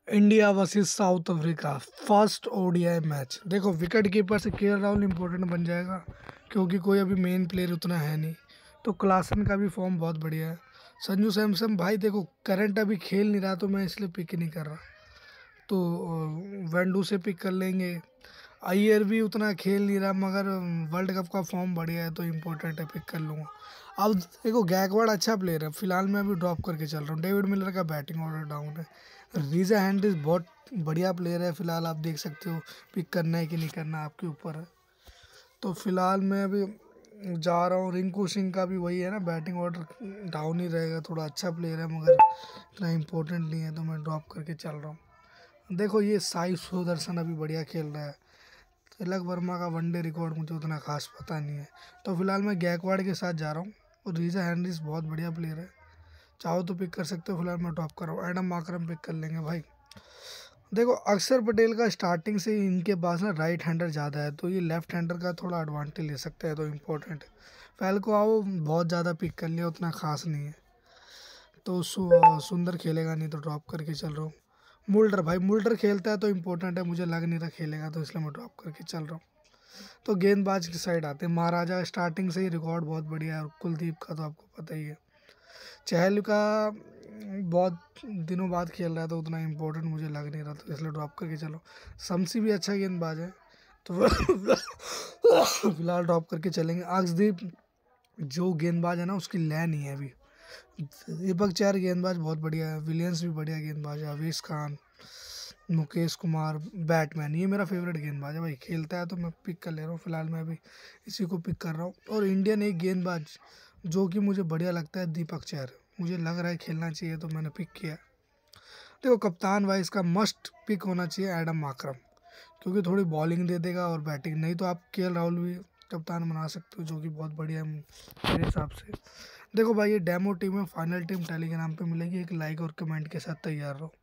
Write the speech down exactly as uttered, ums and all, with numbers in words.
India versus South Africa first ODI match. देखो wicket keeper से K L Rahul important बन जाएगा क्योंकि कोई अभी मेन प्लेयर उतना है नहीं। तो क्लासन का भी फॉर्म बहुत बढ़िया है। संजू सैमसन भाई देखो करंट अभी खेल नहीं रहा तो मैं इसलिए पिक नहीं कर रहा, तो वेंडू से पिक कर लेंगे। अय्यर भी उतना खेल नहीं रहा मगर वर्ल्ड कप का फॉर्म बढ़िया है तो इम्पोर्टेंट है, पिक कर लूँगा। अब देखो गायकवाड़ अच्छा प्लेयर है, फिलहाल मैं अभी ड्रॉप करके चल रहा हूँ। डेविड मिलर का बैटिंग ऑर्डर डाउन है। रीजा हैंड्रिक्स बहुत बढ़िया प्लेयर है, फिलहाल आप देख सकते हो, पिक करना है कि नहीं करना आपके ऊपर है। तो फिलहाल मैं अभी जा रहा हूँ। रिंकू सिंह का भी वही है ना, बैटिंग ऑर्डर डाउन ही रहेगा, थोड़ा अच्छा प्लेयर है मगर इतना इम्पोर्टेंट नहीं है तो मैं ड्रॉप करके चल रहा हूँ। देखो ये साई सुदर्शन अभी बढ़िया खेल रहा है। तिलक वर्मा का वनडे रिकॉर्ड मुझे उतना खास पता नहीं है, तो फिलहाल मैं गायकवाड़ के साथ जा रहा हूँ। और रीजा हैंड्रिक्स बहुत बढ़िया प्लेयर है, चाहो तो पिक कर सकते हो। फिलहाल मैं टॉप कर रहा हूँ, एडम माकरम पिक कर लेंगे भाई। देखो अक्षर पटेल का स्टार्टिंग से ही इनके पास ना राइट हैंडर ज़्यादा है तो ये लेफ्ट हैंडर का थोड़ा एडवांटेज ले सकते हैं, तो इम्पोर्टेंट है। फैल्को आओ बहुत ज़्यादा पिक कर लिया, उतना खास नहीं है तो सु, सुंदर खेलेगा नहीं तो ड्रॉप करके चल रहा हूँ। मुल्डर भाई मुल्डर खेलता है तो इम्पोर्टेंट है, मुझे लग नहीं रहा खेलेगा तो इसलिए मैं ड्रॉप करके चल रहा हूँ। तो गेंदबाज की साइड आते हैं। महाराजा स्टार्टिंग से ही रिकॉर्ड बहुत बढ़िया है, और कुलदीप का तो आपको पता ही है। चहल का बहुत दिनों बाद खेल रहा है तो उतना इम्पोर्टेंट मुझे लग नहीं रहा तो इसलिए ड्रॉप करके चलो। शमसी भी अच्छा गेंदबाज है तो फिलहाल ड्रॉप करके चलेंगे। अर्शदीप जो गेंदबाज है ना उसकी लय नहीं है अभी। दीपक चहर गेंदबाज बहुत बढ़िया है, विलियंस भी बढ़िया गेंदबाज है, अवेश खान, मुकेश कुमार बैटमैन, ये मेरा फेवरेट गेंदबाज है भाई। खेलता है तो मैं पिक कर ले रहा हूँ, फिलहाल मैं अभी इसी को पिक कर रहा हूँ। और इंडियन एक गेंदबाज जो कि मुझे बढ़िया लगता है दीपक चहर, मुझे लग रहा है खेलना चाहिए तो मैंने पिक किया। देखो कप्तान भाई इसका मस्ट पिक होना चाहिए एडम माकरम, क्योंकि थोड़ी बॉलिंग दे देगा और बैटिंग। नहीं तो आप केएल राहुल भी कप्तान बना सकते हो जो कि बहुत बढ़िया है मेरे हिसाब से। देखो भाई ये डेमो टीम है, फाइनल टीम टेलीग्राम पे मिलेगी। एक लाइक और कमेंट के साथ तैयार रहो।